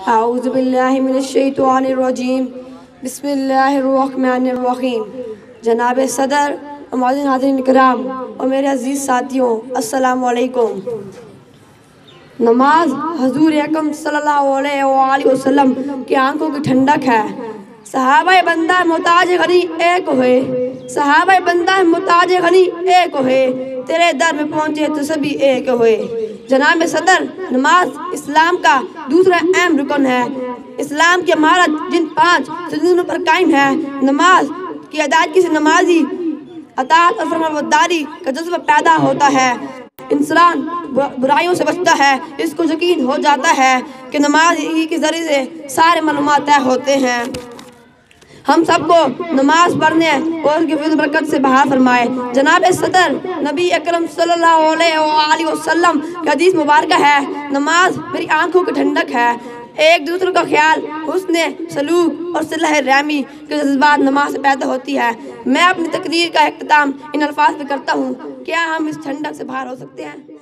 اعوذ باللہ من الشیطان الرجیم بسم اللہ الرحمن الرحیم۔ جناب صدر، معزز حاضرین کرام اور میرے عزیز ساتھیوں، السلام علیکم۔ نماز حضور اکرم صلی اللہ علیہ وآلہ وسلم کی آنکھوں کی ٹھنڈک ہے۔ صحابہ بندہ محتاج غنی ایک ہوئے، صحابہ بندہ محتاج غنی ایک ہوئے، تیرے در میں پہنچے تو سبھی ایک ہوئے۔ جناب صدر، نماز اسلام کا دوسرا اہم رکن ہے۔ اسلام کی عمارت جن 5 ستونوں پر قائم ہے، نماز کی ادائیگی سے نمازی اطاعت اور فرمانبرداری کا جذبہ پیدا ہوتا ہے۔ انسان برائیوں سے بچتا ہے، اس کو یقین ہو جاتا ہے کہ نماز ہی کے ذریعے سے سارے معلومات طے ہوتے ہیں۔ ہم سب کو نماز پڑھنے اور اس کی فضل برکت سے بہار فرمائے۔ جناب صدر، نبی اکرم صلی اللہ علیہ وآلہ وسلم کی حدیث مبارکہ ہے، نماز میری آنکھوں کی ٹھنڈک ہے۔ ایک دوسرے کا خیال، حسن سلوک اور صلح رحمی کے جذبات نماز سے پیدا ہوتی ہے۔ میں اپنی تقریر کا اختتام ان الفاظ پہ کرتا ہوں، کیا ہم اس ٹھنڈک سے باہر ہو سکتے ہیں؟